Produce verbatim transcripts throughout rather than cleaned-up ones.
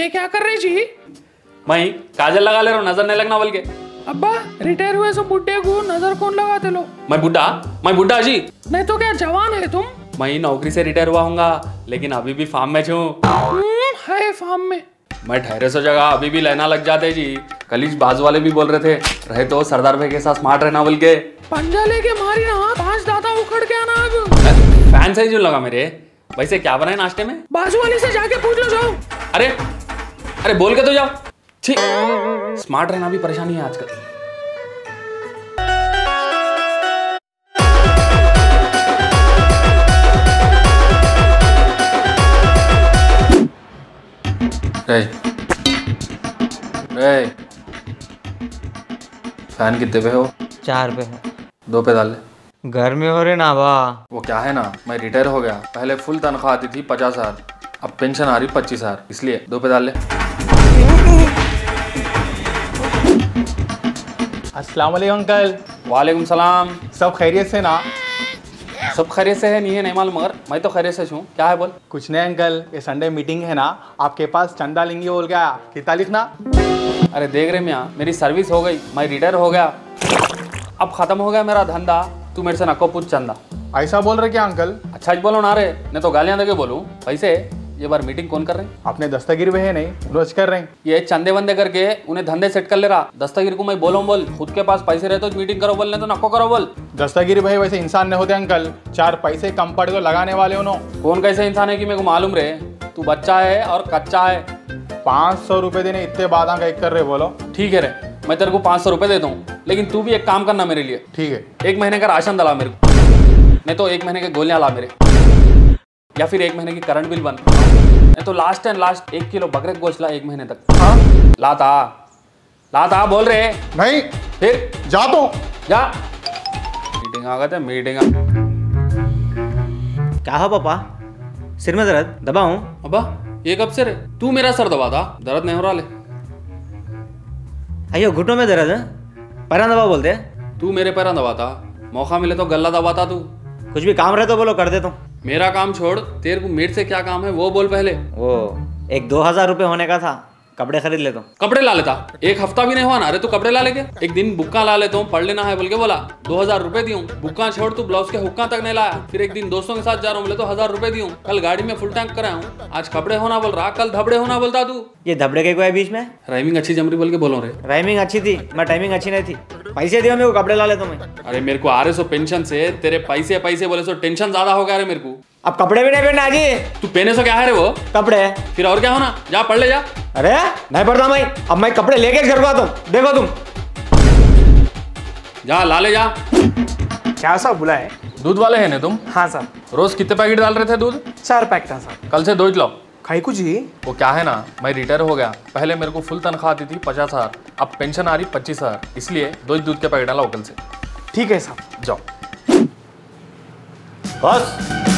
ये क्या कर रहे जी? मैं काजल लगा ले रहा हूँ, नजर नहीं लगना बोल के। अब्बा रिटायर हुए सब बुड्ढे को नजर कौन लगाते लो? मैं बुड्ढा मैं बुड्ढा जी नहीं तो क्या जवान है तुम? मैं नौकरी से रिटायर हुआ हूँगा, लेकिन अभी भी फार्म में हूँ। है फार्म में? मैं ठहरे सो जगह अभी भी लेना लग जाते जी। कल बाजू वाले भी बोल रहे थे रहे तो सरदार भाई के साथ स्मार्ट रहना बोल के। पंजा लेके मारी ना, पांच दाता उखड़ के आना। अब फैन सही जो लगा मेरे। वैसे क्या बनाए नाश्ते में? बाजू वाले से जाके पूछ लो जाओ। अरे अरे बोल के तो जाओ। ठीक, स्मार्ट रहना भी परेशानी है आजकल। रे रे फैन कितने पे हो? चार पे है। दो पे डाल ले। घर में हो रहे ना बा। वो क्या है ना, मैं रिटायर हो गया। पहले फुल तनख्वाह आती थी पचास हजार, अब पेंशन आ रही पच्चीस हजार, इसलिए दो पे डाल ले। अस्सलाम वालेकुम अंकल। वालेकुम सलाम। सब खैरियत से ना? सब खैरियत से है, नहीं है नहीं मालूम, मगर मैं तो खैरियत से हूँ। क्या है बोल? कुछ नहीं अंकल, ये संडे मीटिंग है ना, आपके पास चंदा लेंगे बोल क्या कितना लिखना? अरे देख रहे मियाँ, मेरी सर्विस हो गई, मैं रिटायर हो गया, अब खत्म हो गया मेरा धंधा। तू मेरे से नको पूछ चंदा। ऐसा बोल रहे क्या अंकल? अच्छा बोलो ना रे, नहीं तो गालियाँ देके बोलूँ। वैसे ये बार मीटिंग कौन कर रहे हैं? अपने दस्तगीर में है नहीं, रोज कर रहे हैं। ये चंदे वंदे करके उन्हें धंधे सेट कर ले रहा। दस्तगीर को मैं बोलूँ बोल, खुद के पास पैसे रहे तो मीटिंग करो बोल, नहीं तो नको करो बोल। दस्तगीर भाई वैसे इंसान नहीं होते अंकल, चार पैसे कम पड़े तो लगाने वाले उन्होंने। कौन कैसे इंसान है कि मेरे को मालूम रहे? तू बच्चा है और कच्चा है। पाँच सौ रुपये देने इतने बाधा का कर रहे बोलो। ठीक है रे, मैं तेरे को पाँच सौ रुपये देता हूँ, लेकिन तू भी एक काम करना मेरे लिए। ठीक है। एक महीने का राशन डला मेरे को, नहीं तो एक महीने के गोलियां ला मेरे, या फिर एक महीने की करंट बिल बंद, नहीं तो लास्ट एंड लास्ट एक किलो बकरे गोश्त ला एक महीने तक। हाँ लाता लाता बोल रहे नहीं, फिर जा तो जा। मीटिंग आ गए थे, मीटिंग आ... क्या हो पापा, सिर में दर्द दबाऊं? अब्बा ये कब से रे? तू मेरा सर दबा था, दर्द नहीं हो रहा ले। अयो घुटनों में दर्द है, पैर दबा बोलते? तू मेरे पैर दबाता, मौका मिले तो गला दबाता। तू कुछ भी काम रहे तो बोलो, कर देता हूँ। मेरा काम छोड़, तेरे को मेरे से क्या काम है वो बोल पहले। वो एक दो हजार रुपये होने का था, कपड़े खरीद लेता हूँ। कपड़े ला लेता, एक हफ्ता भी नहीं हुआ ना रे तू कपड़े ला लेके। एक दिन बुक्का ला लेता हूँ, पढ़ लेना है बोल के बोला, दो हजार रुपए दी हूँ। बुक्का छोड़ तू ब्लाउज के हुक्का तक नहीं लाया। फिर एक दिन दोस्तों के साथ जा रहा हूँ, बोले तो हजार रुपए दी हूँ। कल गाड़ी में फुल टैंक कराया हूँ, आज कपड़े होना बोल रहा, कल धबड़े होना बोलता तू। ये धबड़े के कोई है बीच में? राइमिंग अच्छी जमरी बोल के बोलो रे। राइमिंग अच्छी थी, मैं टाइमिंग अच्छी नहीं थी। पैसे दियो मेरे को, कपड़े ला लेता हूँ मैं। अरे मेरे को आ रहे सो पेंशन से, तेरे पैसे पैसे बोले सो टेंशन ज्यादा हो गया रे मेरे को। अब कपड़े भी नहीं पहनना जी। तू पहने सो क्या है रे वो? कपड़े। फिर और क्या होना, जा पढ़ ले जा। अरे नहीं पढ़ता मैं, अब मैं कपड़े लेके घर को आता हूँ, देखो तुम। जा ला ले जा। क्या साहब बुलाए? दूध वाले है ना तुम? हाँ साहब। रोज कितने पैकेट डाल रहे थे दूध? चार पैकेट साहब। कल से दो ही लाओ। खाई कुछ जी? वो क्या है ना, मैं रिटायर हो गया। पहले मेरे को फुल तनख्वाह आती थी पचास हजार, अब पेंशन आ रही पच्चीस हजार, इसलिए दो ही दूध के पैकेट डाला कल से। ठीक है साहब। जाओ। गौस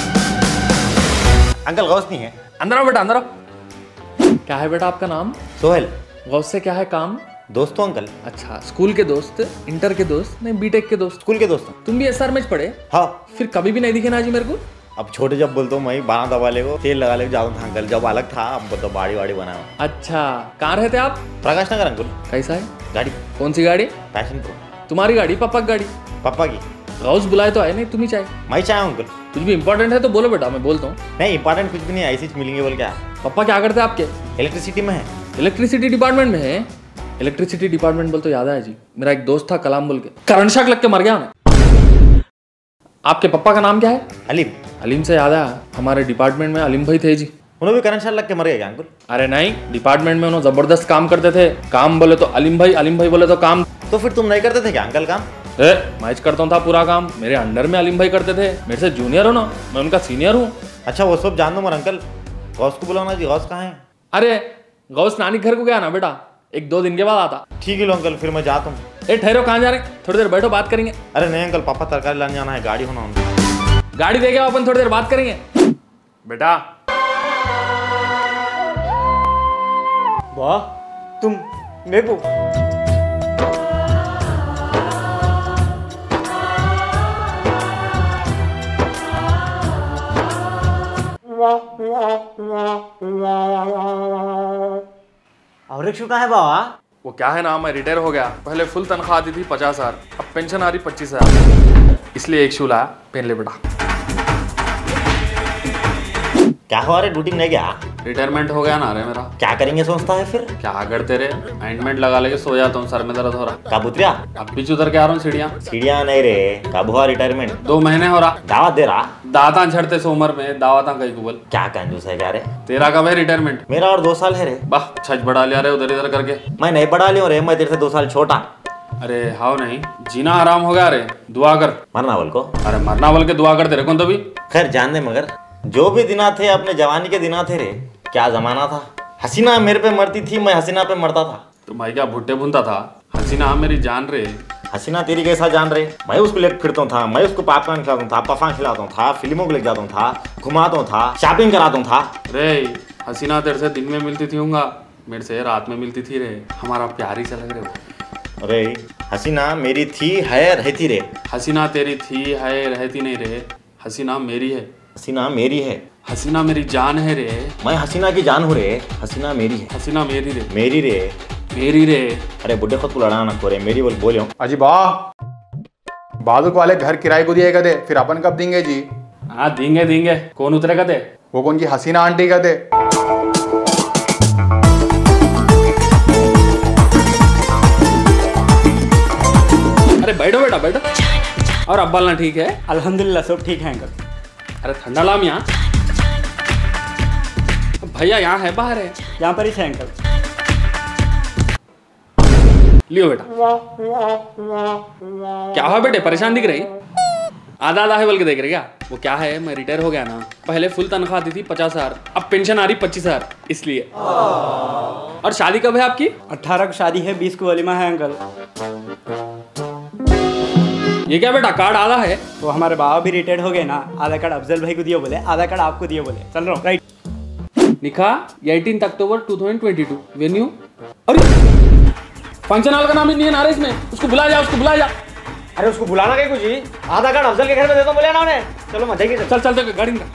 अंकल, गौस नहीं है। अंदर आओ बेटा, अंदर आओ। क्या है बेटा आपका नाम? सोहेल। गौस से क्या है काम? दोस्तों अंकल। अच्छा, स्कूल के दोस्त, इंटर के दोस्त, नहीं बीटेक के दोस्त? स्कूल के दोस्त। तुम भी एसआर में पढ़े? हाँ। फिर कभी भी नहीं दिखे ना जी मेरे को। अब छोटे जब बोलता हूँ मैं बारह दबा ले को तेल लगा ले जाता था अंकल, जब अलग था अब तो बाड़ी वाड़ी बना हुआ। अच्छा, कहाँ रहते आप? प्रकाश नगर अंकल। कैसा है गाड़ी? कौन सी गाड़ी? Passion Pro. तुम्हारी गाड़ी? पापा की गाड़ी? पापा की। गौस बुलाए तो आए नहीं, तुम ही चाहे। मैं चाहे अंकल। कुछ भी इंपॉर्टेंट है तो बोलो बेटा, मैं बोलता हूँ। नहीं इंपॉर्टेंट कुछ भी नहीं, ऐसे ही मिलेंगे बोल क्या। पापा क्या करते हैं आपके? इलेक्ट्रिसिटी में है। इलेक्ट्रिसिटी डिपार्टमेंट में है? इलेक्ट्रिसिटी डिपार्टमेंट बोल तो याद आया जी, मेरा एक दोस्त था कलाम बोल के, करंट शॉक लग के मर गया ना। आपके पापा का नाम क्या है? अलीम। अलीम से याद आया, हमारे डिपार्टमेंट में अलीम भाई थे जी। उन्होंने भी करंट शॉक लग के मर गया क्या अंकल? अरे नहीं, डिपार्टमेंट में उन्होंने जबरदस्त काम करते थे। काम बोले तो अलीम भाई, अलीम भाई बोले तो काम। तो फिर तुम नहीं करते थे क्या अंकल काम? ए, मैं करता था पूरा काम, मेरे अंडर में अलीम भाई करते थे। मेरे से जूनियर हो ना, मैं उनका सीनियर हूँ। अच्छा वो सब जान दो मर अंकल, गौस को बुलाना जी। गौस कहाँ है? अरे गौस नानी घर को गया ना बेटा, एक दो दिन के बाद आता। ठीक है लो अंकल, फिर मैं जाता हूँ। ए ठहरो, कहाँ जा रहे? थोड़ी देर बैठो, बात करेंगे। अरे नहीं अंकल, पापा तरकारी लाने जाना है, गाड़ी होना उनकी। गाड़ी देके आओ, अपन थोड़ी देर बात करेंगे। बेटा वाह, तुम मेरे को और एक शू कहाँ है बाबा? वो क्या है ना, मैं रिटायर हो गया। पहले फुल तनख्वाह आती थी पचास हजार, अब पेंशन आ रही पच्चीस हजार, इसलिए एक शू लाया, पहन ले बेटा। क्या हुआ रे, ड्यूटी नहीं गया? रिटायरमेंट हो गया ना रे मेरा। क्या करेंगे सोचता है फिर? क्या करते रे, अॉइंटमेंट लगा लेके सो जाता हूँ, सर में दर्द हो रहा। काबूतरिया अब भी उतर के आ रहा हूँ सीढ़ियाँ। सीढ़ियाँ नहीं रे, कब हुआ रिटायरमेंट? दो महीने हो रहा। दावत दे रहा? दाता झड़ते से उम्र में दावता कहीं बोल। क्या कंजूस है क्या रे? तेरा कब है रिटायरमेंट? मेरा और दो साल है रे। वाह, छज बढ़ा लिया रे उधर इधर करके। मैं नहीं बढ़ा लिया रे, मैं तेरे से दो साल छोटा। अरे हाउ नहीं, जीना हराम हो गया रे, दुआ कर। मरना बोल को? अरे मरना बोल के दुआ कर तेरे कौन तो भी। खैर जान दे, मगर जो भी दिना थे अपने जवानी के दिना थे रे, क्या जमाना था। हसीना मेरे पे मरती थी, मैं हसीना पे मरता था। तो भाई क्या भुट्टे भुनता था? हसीना मेरी जान रे। हसीना तेरी कैसा जान रहे? मैं उसको लेकर फिरता था, मैं उसको पॉपकॉर्न खिलाता था, पफा खिलाता था, फिल्मों को ले जाता था, घुमाता था, शॉपिंग कराता था। रे हसीना तेरे से दिन में मिलती थी होगा, मेरे से रात में मिलती थी रे, हमारा प्यार ही से लग रहे। अरे हसीना मेरी थी है रहती रे। हसीना तेरी थी है रहती नहीं रे, हसीना मेरी है। हसीना मेरी है। हसीना मेरी जान है रे। मैं हसीना की जान हूँ रे, हसीना मेरी है। हसीना मेरी रे। मेरी रे। मेरी रे। अरे बुढ़े खुद को लड़ाना ना रे, मेरी बोल बोले। अजी वाह, बादुक वाले घर किराए को दिए कदे, फिर अपन कब देंगे जी? हाँ देंगे देंगे, कौन उतरेगा दे? वो कौन की हसीना आंटी कदे? अरे बैठो बेटा बैठो। और अब्बा ना ठीक है? अल्हम्दुलिल्लाह सब ठीक है अंकल। अरे ठंडा लाम यहाँ। भैया यहाँ है बाहर है? यहाँ पर ही है अंकल। लियो बेटा। क्या हुआ बेटे, परेशान दिख रही? आधा आधा है बोल के देख रहे क्या? वो क्या है, मैं रिटायर हो गया ना, पहले फुल तनख्वाह आती थी पचास हजार, अब पेंशन आ रही पच्चीस हजार, इसलिए। और शादी कब है आपकी? अट्ठारह को शादी है, बीस को वलीमा है अंकल। ये क्या बेटा, कार्ड आधा है? तो हमारे बाबा भी रिटायर्ड हो गए ना, आधा कार्ड अफजल भाई को दिए बोले, आधा कार्ड आपको दिए बोले। चल रहा हूँ राइट। निकाह अठारह अक्टूबर दो हज़ार बाईस। वेन्यू? अरे फंक्शन हॉल का नाम ही नहीं है ना इसमें, उसको बुला जा, उसको बुला जा। अरे उसको बुलाना क्या कुछ जी, आधा कार्ड अफजल के घर में दे दो बोले ना उन्हें। चलो मजा की चल चल चल गाड़ी निकाल।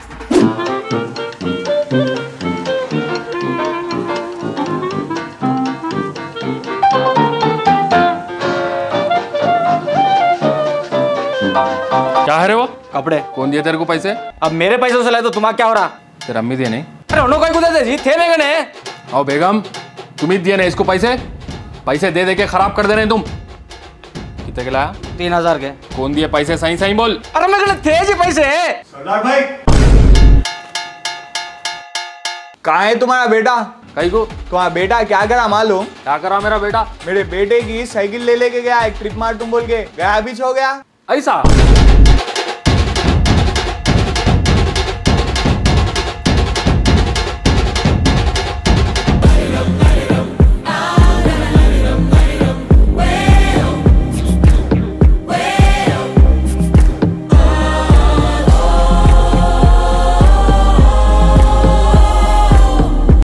क्या है रे वो? कपड़े। कौन दिए तेरे को पैसे? अब मेरे पैसों से लाए तो तुम्हारा क्या हो रहा? तेरा अम्मी दिए नहीं? अरे उन्होंने कोई कुछ दे जी थे मेरे ने। आओ बेगम, तुम ही दिए नहीं इसको पैसे? पैसे दे दे के खराब कर दे रहे तुम। कितने के लाया? तीन हजार के। कौन दिए पैसे, सही सही बोल। अरे मेरे थे जी पैसे। सरदार भाई कहाँ है तुम्हारा बेटा? कहीं को? तुम्हारा बेटा क्या करा मालूम? क्या करा मेरा बेटा? मेरे बेटे की साइकिल ले लेके गया, एक ट्रिप मार तुम बोल के गया, बीच हो गया। ऐसा?